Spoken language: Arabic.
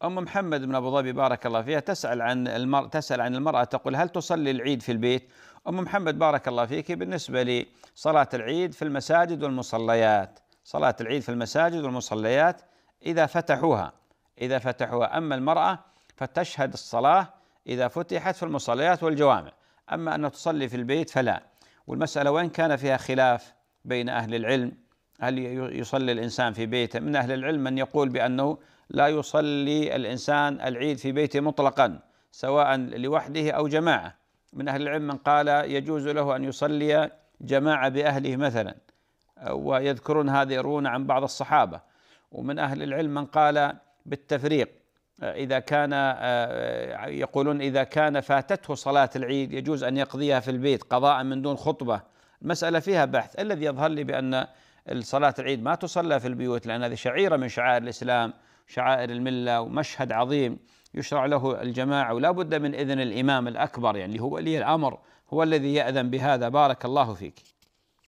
أم محمد بن أبو ظبي بارك الله فيها تسأل عن المرأة، تقول: هل تصلي العيد في البيت؟ أم محمد بارك الله فيك، بالنسبة لصلاة العيد في المساجد والمصليات، صلاة العيد في المساجد والمصليات إذا فتحوها. أما المرأة فتشهد الصلاة إذا فتحت في المصليات والجوامع، أما أن تصلي في البيت فلا. والمسألة وإن كان فيها خلاف بين أهل العلم، هل يصلي الإنسان في بيته؟ من أهل العلم من يقول بأنه لا يصلي الإنسان العيد في بيته مطلقا، سواء لوحده أو جماعة. من أهل العلم من قال يجوز له أن يصلي جماعة بأهله مثلا، ويذكرون هذا يروون عن بعض الصحابة. ومن أهل العلم من قال بالتفريق، يقولون إذا كان فاتته صلاة العيد يجوز أن يقضيها في البيت قضاء من دون خطبة. المسألة فيها بحث. الذي يظهر لي بأن صلاة العيد ما تصلى في البيوت، لأن هذه شعيرة من شعائر الإسلام، شعائر الملة، ومشهد عظيم يشرع له الجماعة، ولا بد من إذن الإمام الأكبر، يعني هو ولي الأمر، هو الذي يأذن بهذا. بارك الله فيك.